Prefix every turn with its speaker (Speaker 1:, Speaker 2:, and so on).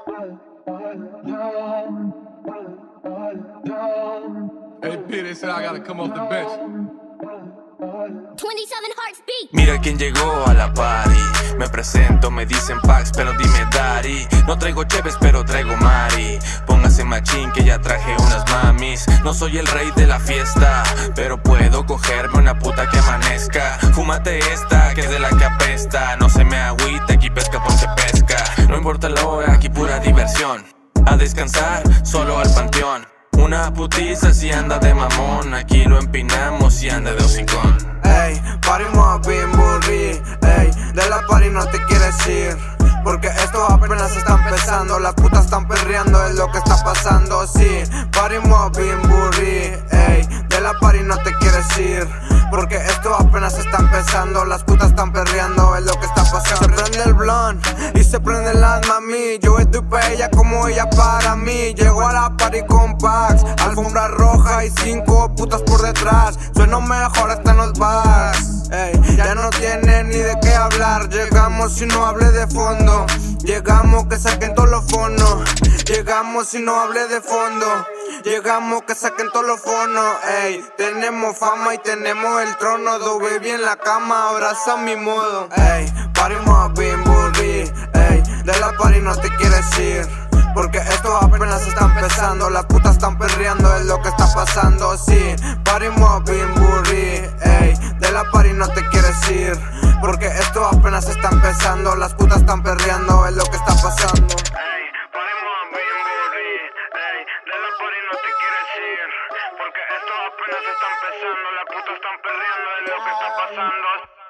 Speaker 1: Hey, P, they said I gotta come off the bench.
Speaker 2: 27 Hearts Beat.
Speaker 3: Mira quién llegó a la party. Me presento, me dicen Pax, pero dime Daddy. No traigo cheves, pero traigo Mari. Póngase machín que ya traje unas mamis. No soy el rey de la fiesta, pero puedo cogerme una puta que amanezca. Fúmate esta, que es de la que apesta. No se me agüita, aquí pesca porque pesca. No importa la hora, aquí pura diversión. A descansar, solo al panteón. Una putiza si anda de mamón. Aquí lo empinamos y anda de hocicón.
Speaker 4: Ey, parimos bien burri. Ey, de la party no te quieres ir, porque esto apenas está empezando. Las putas están perreando, es lo que está pasando. Sí, parimos bien burri. Ey, de la party no te quieres ir, porque esto apenas está empezando. Las putas están perreando, es lo que está pasando. Se prende el blunt y se prende las mami. Yo estoy para ella como ella para mí. Llego a la party con Pax, alfombra roja y 5 putas por detrás. Sueno mejor hasta en los bars. Ey, ya no tienen ni de qué hablar. Llegamos y no hablé de fondo. Llegamos que saquen todos los fondos. Llegamos y no hablé de fondo. Llegamos que saquen todos los fonos. Ey, tenemos fama y tenemos el trono. Do baby en la cama, abraza mi modo. Ey, parimos bien burri. Ey, de la party no te quieres ir, porque esto apenas está empezando. Las putas están perreando, es lo que está pasando. Sí, parimos bien burri. Ey, de la party no te quieres ir, porque esto apenas está empezando. Las putas están perreando, es lo que está pasando.
Speaker 5: Ey, parimos bien burri. Ey, de la party no te quieres ir, porque esto apenas está empezando. Las putas están perreando, es lo que está pasando.